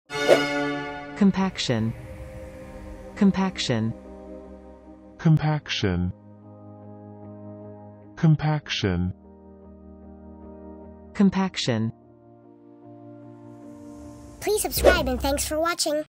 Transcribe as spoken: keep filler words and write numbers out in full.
Compaction. Compaction. Compaction. Compaction. Compaction. Please subscribe and thanks for watching.